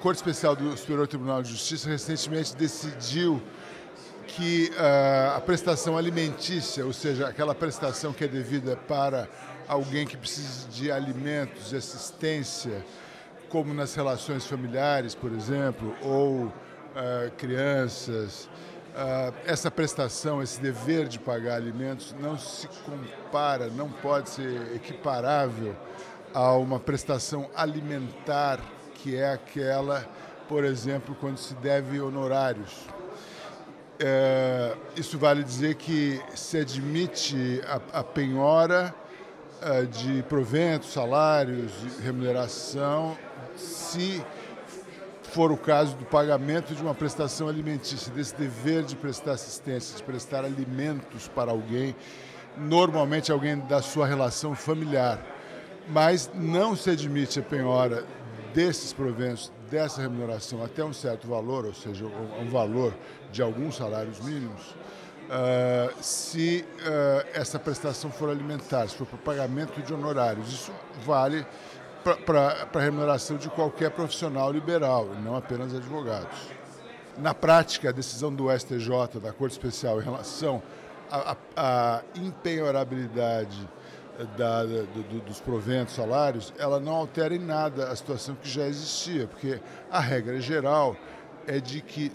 Corte Especial do Superior Tribunal de Justiça recentemente decidiu que a prestação alimentícia, ou seja, aquela prestação que é devida para alguém que precisa de alimentos, de assistência, como nas relações familiares, por exemplo, ou crianças, essa prestação, esse dever de pagar alimentos não se compara, não pode ser equiparável a uma prestação alimentar, que é aquela, por exemplo, quando se deve honorários. Isso vale dizer que se admite a penhora de proventos, salários, remuneração, se for o caso do pagamento de uma prestação alimentícia, desse dever de prestar assistência, de prestar alimentos para alguém, normalmente alguém da sua relação familiar. Mas não se admite a penhora desses proventos, dessa remuneração até um certo valor, ou seja, um valor de alguns salários mínimos, se essa prestação for alimentar, se for para pagamento de honorários. Isso vale para a remuneração de qualquer profissional liberal, e não apenas advogados. Na prática, a decisão do STJ, da Corte Especial, em relação à impenhorabilidade dos proventos, salários, ela não altera em nada a situação que já existia, porque a regra geral é de que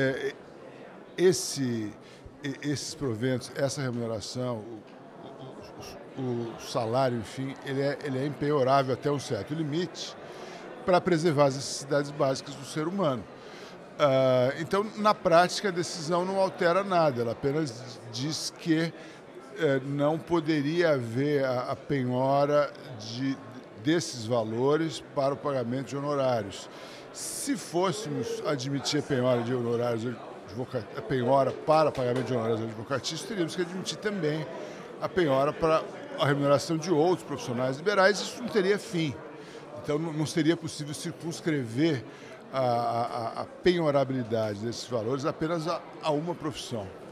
esses proventos, essa remuneração, o salário, enfim, ele é impenhorável até um certo limite para preservar as necessidades básicas do ser humano. Então, na prática, a decisão não altera nada, ela apenas diz que não poderia haver a penhora desses valores para o pagamento de honorários. Se fôssemos admitir a penhora de honorários, a penhora para pagamento de honorários advocatícios, teríamos que admitir também a penhora para a remuneração de outros profissionais liberais. Isso não teria fim. Então, não seria possível circunscrever a penhorabilidade desses valores apenas a uma profissão.